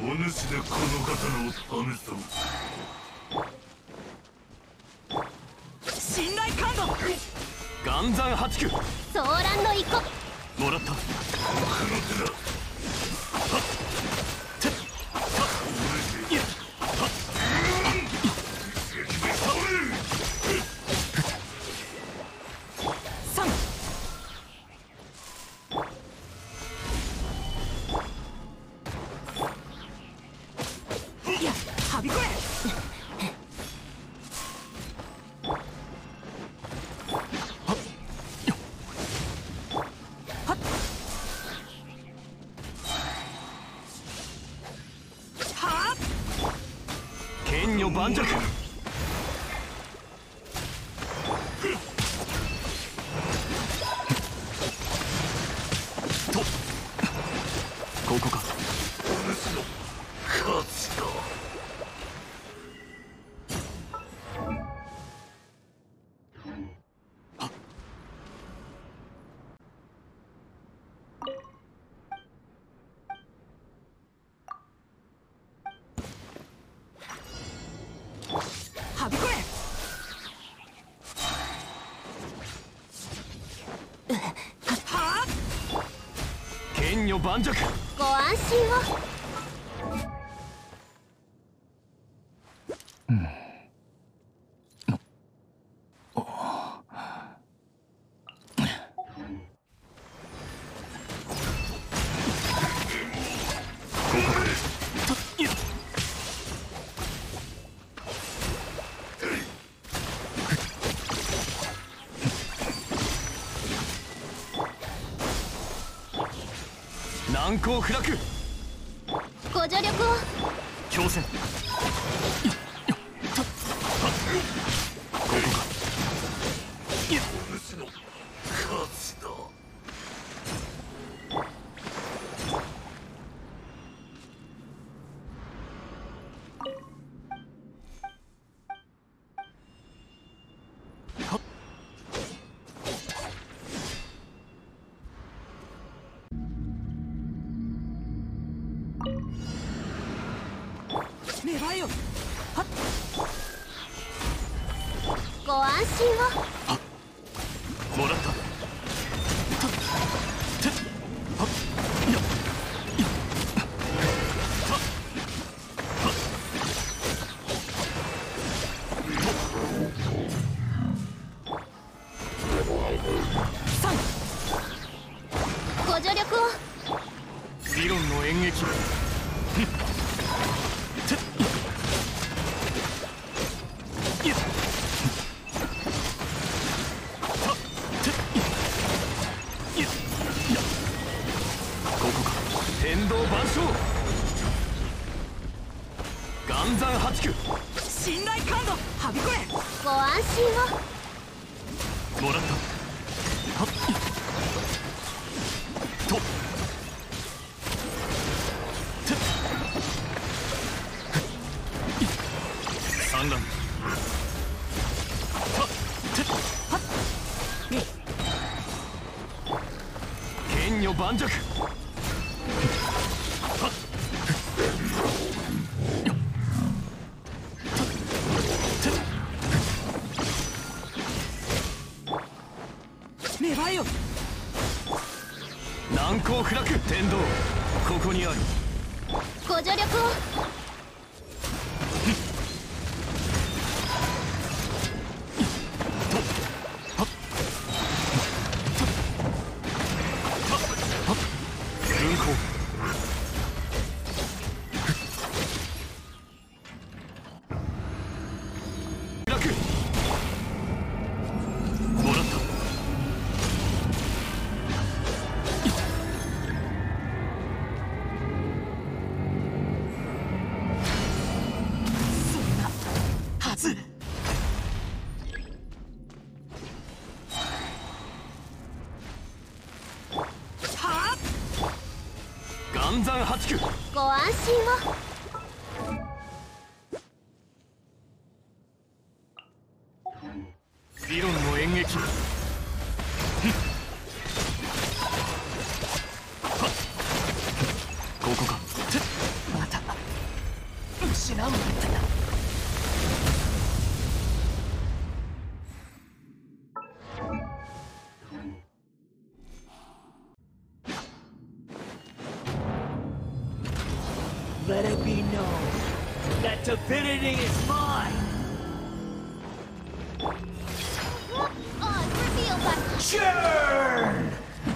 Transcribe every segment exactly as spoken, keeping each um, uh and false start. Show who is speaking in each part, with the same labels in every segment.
Speaker 1: お主でこの刀を試そう。
Speaker 2: 信頼感度
Speaker 3: 岩山八九
Speaker 4: 騒乱の一個
Speaker 3: もらった。
Speaker 1: 僕の手だ。
Speaker 3: はってっはっいやはっ
Speaker 2: 三いやはびこれ
Speaker 3: 剣女盤石。とここか。
Speaker 1: お主の勝ちだ。
Speaker 2: はびこれはあ
Speaker 3: 剣女盤石。
Speaker 4: ご安心を。
Speaker 3: 難攻不落。
Speaker 4: ご助力を。
Speaker 3: 強戦。ここか。いや
Speaker 1: お主の勝ちだ。
Speaker 2: 芽生えよはっ
Speaker 4: ご安心を。
Speaker 3: もらった。とてっはっいやいやはっはっ
Speaker 2: 三
Speaker 4: ご助力を。
Speaker 3: 理論の演劇。てっいやはってっいやいやここか。天道万象。岩山八九
Speaker 2: 信頼感度はびこれ
Speaker 4: ご安心を。
Speaker 3: もらった。はっとてっ産卵。はってっ
Speaker 2: はっ
Speaker 3: 剣女盤石。はっよってっ
Speaker 2: 芽生えよ
Speaker 3: 難攻不落。天道ここにある。
Speaker 4: ご助力を。
Speaker 3: 軍港。楽もらった。
Speaker 2: そんなはずはあ
Speaker 3: 岩山八九
Speaker 4: ご安心を。
Speaker 3: 理論の演劇。ここか。てっまた
Speaker 2: 失うもんだな。
Speaker 3: Let it be known that divinity is mine!
Speaker 4: On reveal by
Speaker 3: Churn!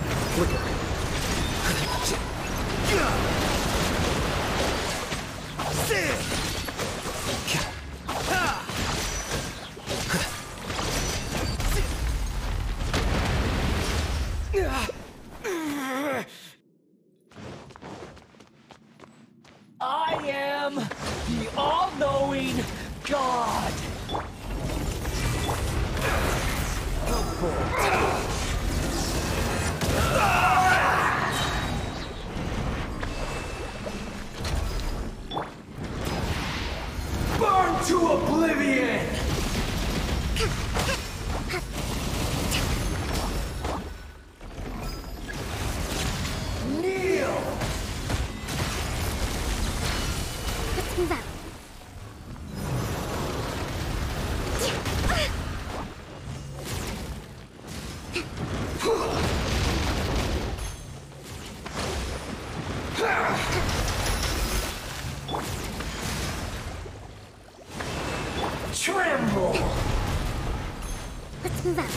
Speaker 3: I am the all-knowing God! Burn to oblivion! Kneel!
Speaker 4: Let's move out.
Speaker 3: Tremble!
Speaker 4: Let's move out.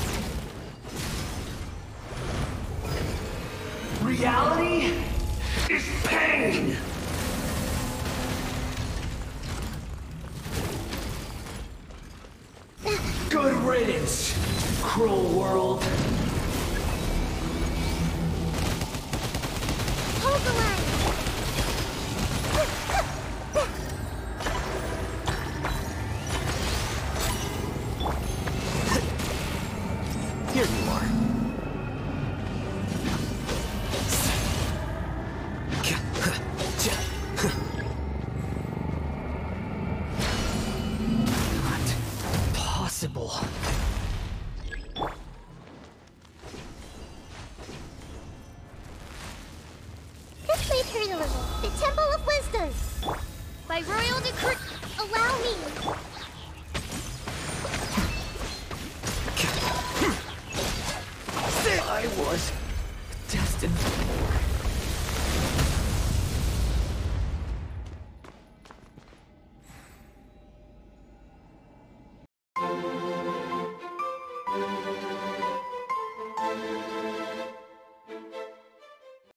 Speaker 3: Reality is pain! Good riddance, cruel world.
Speaker 4: Hold the line.
Speaker 3: Here you are. Not possible.
Speaker 4: This may hurt a little. The Temple of Wisdom. By royal decree, allow me.